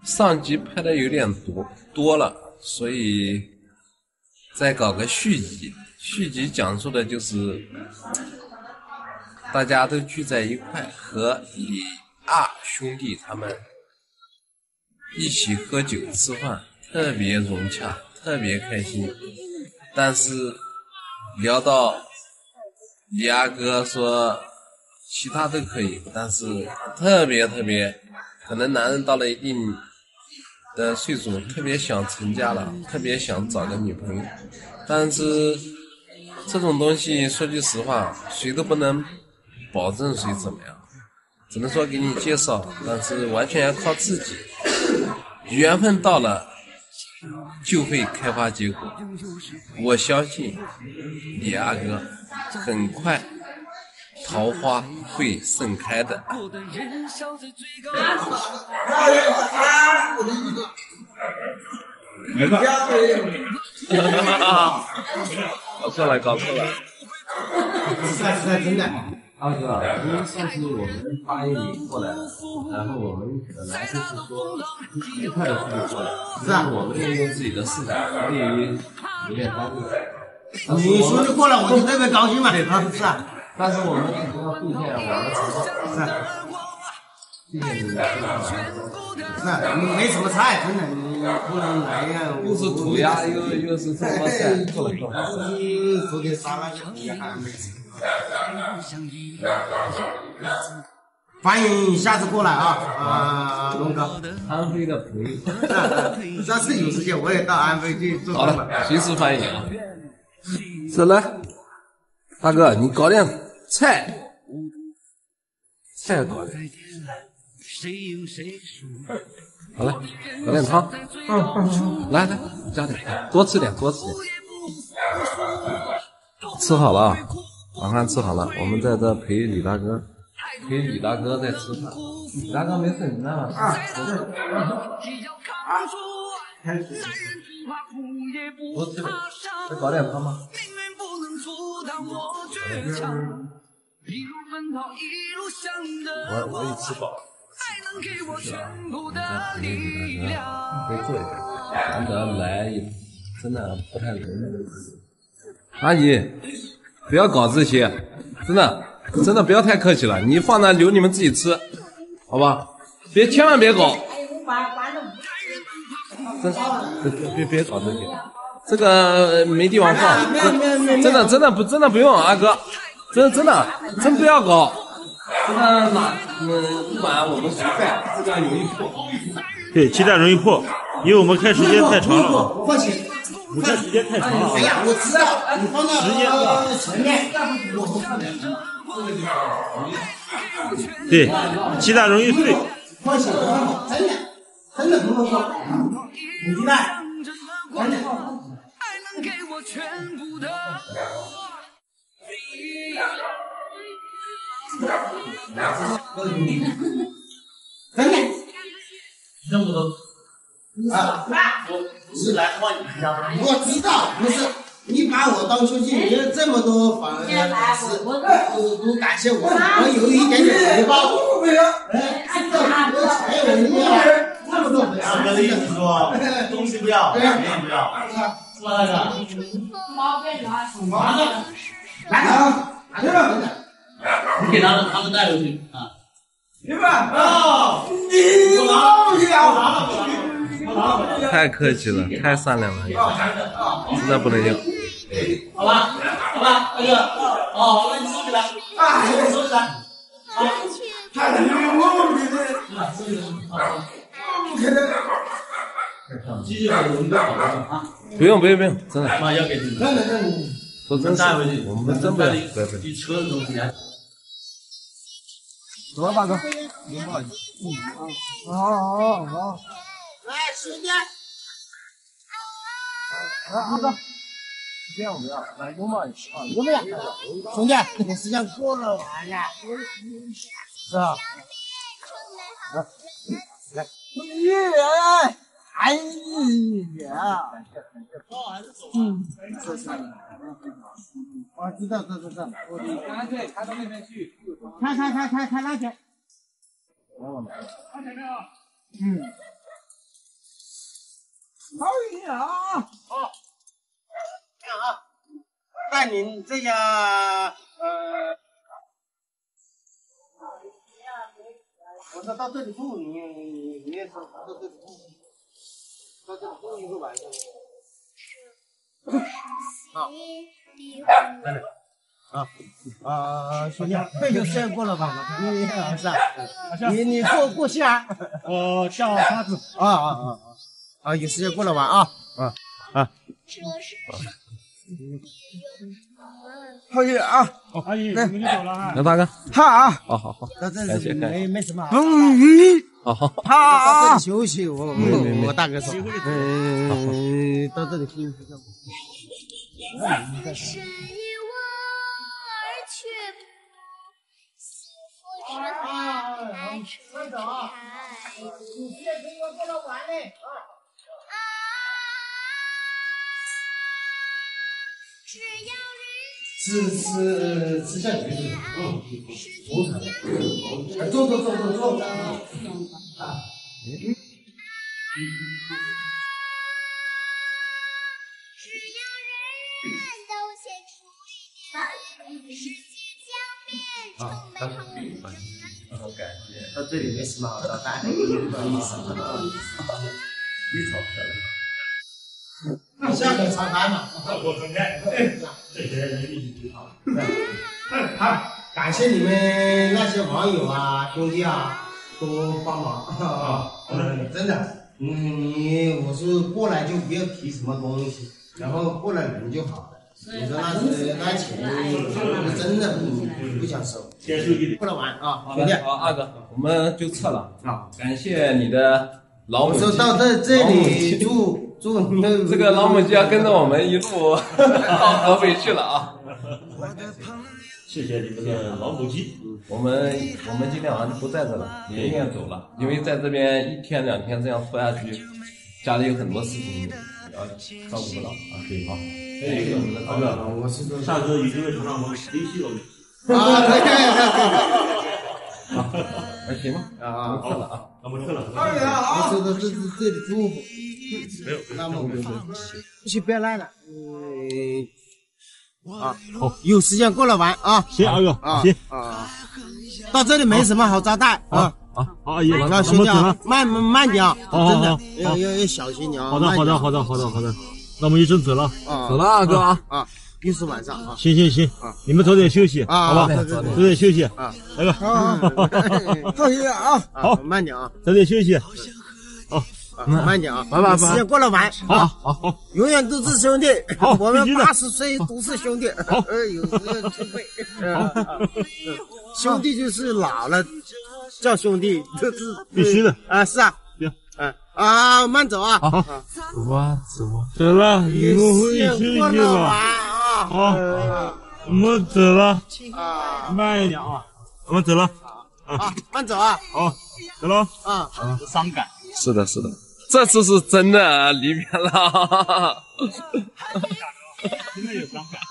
上集拍的有点多了，所以再搞个续集。续集讲述的就是大家都聚在一块，和李二兄弟他们一起喝酒吃饭，特别融洽，特别开心。但是聊到李二哥说其他都可以，但是特别可能男人到了一定的岁数特别想成家了，特别想找个女朋友。但是这种东西说句实话，谁都不能保证谁怎么样，只能说给你介绍，但是完全要靠自己。缘分到了就会开花结果，我相信李二哥很快桃花会盛开的。 没事。 搞错了。 是真的。 二哥，因为上次我们发现你过来了，然后我们本来就是说一块的出去过来， 是啊， 我们也有自己的事情，所以有点耽误。 你说就过来，我就特别高兴嘛，是啊。 但是我们肯定要贡献我们的成果。 是啊。 谢谢你。 是啊，你没什么菜，真的，你不能来呀。 又是土鸭，又是什么菜？够了。 昨天杀了个土鸭还没吃。欢迎下次过来啊，龙哥。 安徽的朋友。 下次有时间我也到安徽去做。 好了，随时欢迎啊。这来，大哥，你搞点菜搞点。好了，搞点汤。来，加点，多吃点。吃好了啊，晚饭吃好了，我们在这陪李大哥在吃饭。李大哥没事，你那吧。多吃点，再搞点汤吗？我也吃饱了。是啊，我在陪李大哥多做一点，难得来一趟，真的不太容易。阿姨，不要搞这些，真的不要太客气了，你放那留你们自己吃，好吧？千万别搞，别搞这些，这个没地方放，真的不用，阿哥，真不要搞，这个不管我们谁在，这个容易破。 对，鸡蛋容易破，因为我们开时间太长了。 放心。 我看时间太长了。 哎呀，我知道，你放到前面。 对，鸡蛋容易碎。 放心，真的不能放。母鸡蛋，真的。真的。 这么多。 啊，我是来换你家的。我知道，不是你把我当出去，你有这么多粉丝，都感谢我，我有一点点回报。没有，我才有这么多粉丝。 二哥的意思是说，东西不要，钱也不要，是吧，大哥？ 来啊，拿去吧， 你给他们带回去啊。 去吧，啊，你老了。 太客气了，太善良了，实在不能要。 好吧，大哥，哦，那你收起来，你收起来， 太了， 收起来，继续把我们好了啊。 不用，真的。 妈要给你们， 说真带回去， 我们真不要。 你车的东西来。 走了，大哥，不好意思。好。来，时间。阿哥，这样不要，来拥抱一下啊，拥抱一下。兄弟，你时间过了完了。是啊。来。哎呀。我知道，我干脆开到那边去。开那边。 带领这家我说到这里住，你也说到这里住，到这里住一个晚上。兄弟，这就先过了吧，你是啊，你过西安， 我叫沙子。 有时间过了吧啊。好爷啊！ 阿姨，我们就走了哈。 刘大哥， 好啊， 好， 到这感谢里没什么。 好， 到这里休息，我大哥说，到这里休息。 是一我而却不幸福之海春开。 吃下去坐。到这里没什么好招待，下个长谈嘛。 我分开，这些人力是好。 感谢你们那些网友啊、兄弟啊，都帮忙真的。我是过来就不要提什么东西，然后过来人就好了。你说那钱，我真的不想收。过来玩啊，兄弟。 好，二哥，我们就撤了啊。感谢你的老母鸡。 我说到这里住。 这个老母鸡要跟着我们一路到合肥去了啊！ 谢谢你们的老母鸡。 我们今天晚上就不在这了，也应该走了，因为在这边1天2天这样拖下去，家里有很多事情要照顾不到啊。对，好，谢谢我们的大哥， 我是大哥已经在场上联系了。 可以。 行吗？我们撤了啊， 我们撤了。 我说到这里舒服。 没有， 那么我们先别来了。好，有时间过来玩啊。 行，二哥，行到这里没什么好招待啊。 好，阿姨， 那兄弟啊，慢点啊，真的要小心点啊。 好的。那我们一阵走了， 走了，二哥啊。 又是晚上啊。 行，你们早点休息，好吧？早点休息啊，来个。 好些啊。 好， 慢点啊， 早点休息。好。 慢点啊， 拜。 时间过来玩， 好， 永远都是兄弟。 好， 我们80岁都是兄弟。 好， 有时候就会，兄弟就是老了叫兄弟，这是必须的啊，是啊，行，慢走啊， 好，走了，你们回去休息吧。好，我们走了，慢一点啊，我们走了， 慢走啊， 好，走了伤感。 是的，这次是真的离别了， 真的有伤感。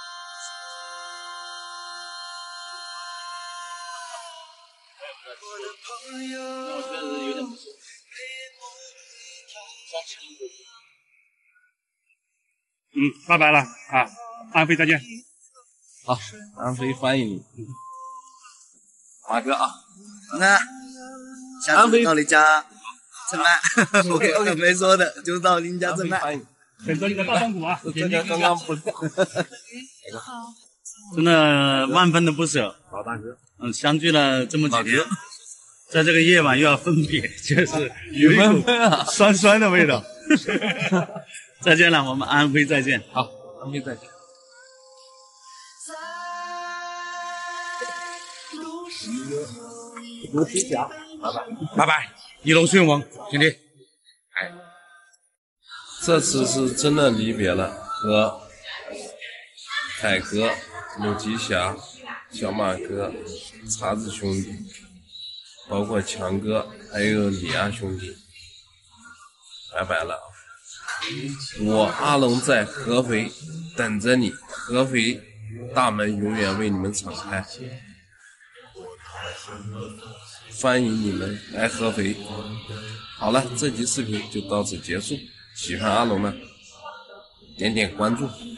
拜拜了啊！安飞再见。 好，安飞欢迎你，马哥啊。 那下次到你家蹭饭，我没说的，就到您家蹭饭。 选择你的大双股啊！ 这个刚刚不是。 真的万分的不舍， 老大哥。 相聚了这么几天，在这个夜晚又要分别，就是有一股酸酸的味道。再见了，我们安徽再见。 好，安徽再见。 卢奇霞，拜拜，一路顺风，兄弟。 这次是真的离别了，和凯哥、鲁吉祥、小马哥、碴子兄弟，包括强哥，还有李安兄弟，拜拜了。我阿龙在合肥等着你，合肥大门永远为你们敞开，欢迎你们来合肥。好了，这集视频就到此结束， 喜欢阿龙的，点点关注。